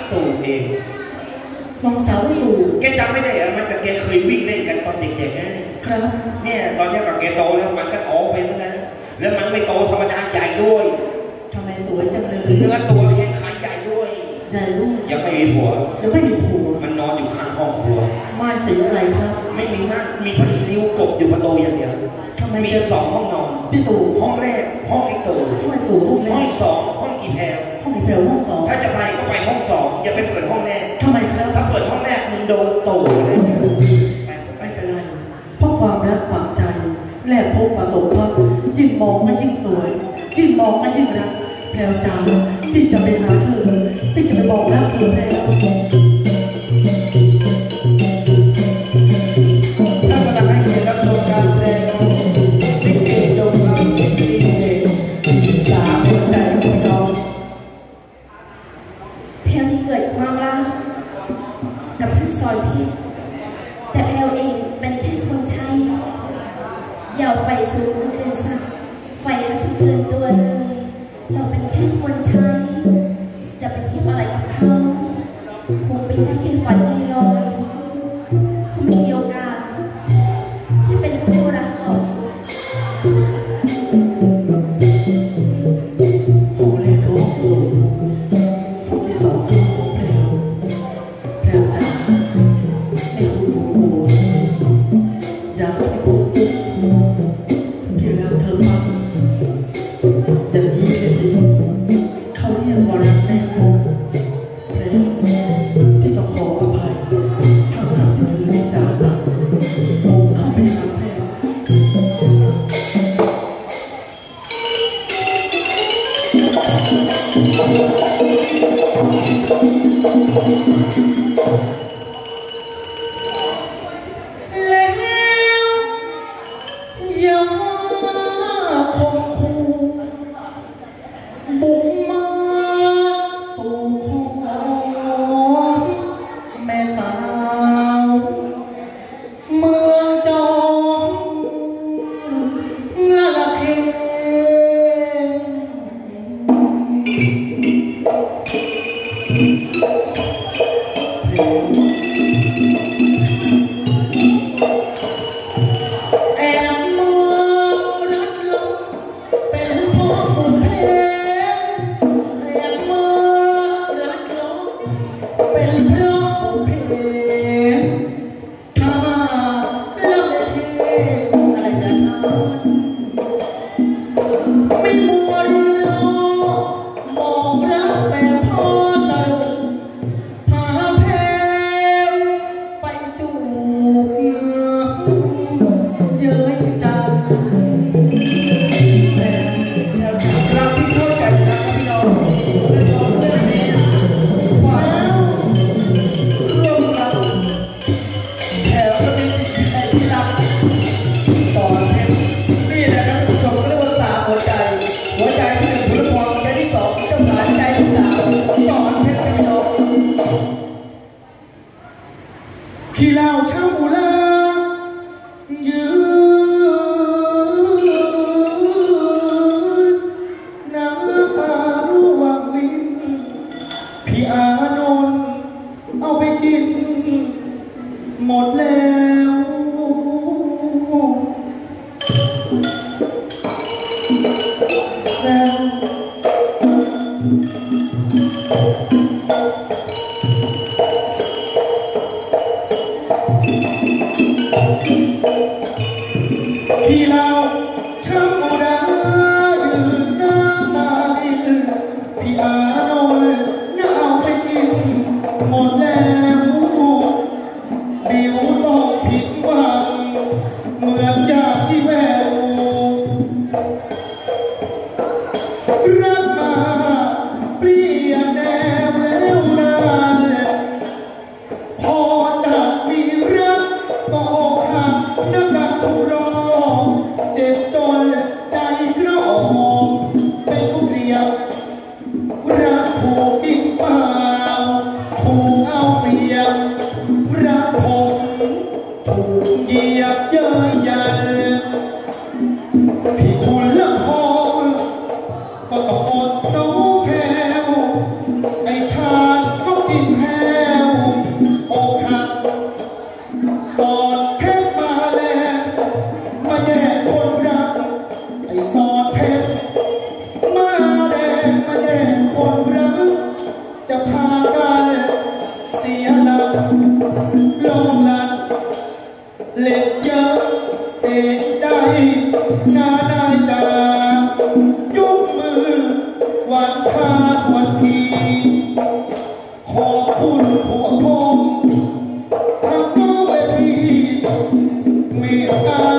ตู่เองน้องสาวพี่ตู่แกจำไม่ได้มันกับแกเคยวิ่งเล่นกันตอนเด็กๆนะครับเนี่ยตอนนี้กับแกโตแล้วมันก็โตไปเหมือนกันแล้วมันไม่โตธรรมดาใหญ่ด้วยทำไมสวยจังเลยเนื้อตัวแข็งขาใหญ่ด้วยใหญ่ด้วยยังไม่มีผัวมันนอนอยู่ข้างห้องครัวม่านสีอะไรครับไม่มีม่านมีผ้าขี้ริ้วกบอยู่ประตูอย่างเดียวมี2 ห้องนอนพี่ตู่ห้องแรกห้องไอ้ตู่ห้อง2ห้องอีแพลห้อง2 ถ้าจะไปก็ไปห้อง2อย่าไปเปิดห้องแรกทำไมครับถ้าเปิดห้องแรกมึงโดนตู่เลยไม่เป็นไรเพราะความรักปักใจแลกพบประสบพบยิ่งมองมันยิ่งสวยยิ่งมองมันยิ่งรักแพรวจ๋าที่จะไปหาเธอที่จะไปบอกรักเธอแพรวท่านกำลังให้เกียรติรับชมการแสดงลิเกจงรักดีเจ13หัวใจของน้องแพรวนี่เกิดความรักกับท่านสอนพิษแต่แพรวเองเป็นแค่คนใช้อย่าไฟสูงเกินสักไฟก็จะเกินตัวเลยเราเป็นแค่คนใช้จะไปเทียบอะไรกับเขาคงเป็นได้แค่ฝันลอยคงไม่มีโอกาสที่เป็นคู่รักหรอกห้องแรกก็ห้องห้องที่2ก็ห้องแพรวจ๋าให้คุณปู่อยากให้ปู่พี่รักเธอมากอย่างนี้เลยสิเขาเรียกว่ารักแน่นอนแล้วที่ต้องขออภัยถ้าหากที่เธอไม่สาสะผมเข้าไปหาแม่แล้วอย่าคมคู่บุกมาสู่ของแม่สาวเมืองจองละละเค็งแอบมองรักลงเป็นพ่อบุญเพแอบมองรักลงเป็นเพราะบุญเพถ้าละไม่เทอะไรกันไม่มัวรอบอกรักแบบพ่อสรุปพาแพรไปจูบเย้ยจังรักที่เข้าใจนะครับพี่น้องและน้องเล่นดีความร่วมกันแถวก็มีแห่งที่รักสอนเพชรนี่แหละครับผู้ชมเรียกว่า3หัวใจหัวใจที่1พุทธพรหัวใจที่2เจ้าหลานใจที่3สอนเพชรพี่น้องที่เราเช่าบูลายืนน้ำตาร่วงลิ้นพี่อานนท์เอาไปกินหมดแล้วที่เราช่างบูรายืนน้ำตาดินพี่อานนท์เอาไปกินหมดแล้วบิวต้องจะพากันเสียหลักลงหลักเล็กเยอะเอกใจน่าได้จากยกมือวันทาวันทีขอบคุณพวกผมทั้งน้องและพี่มีตา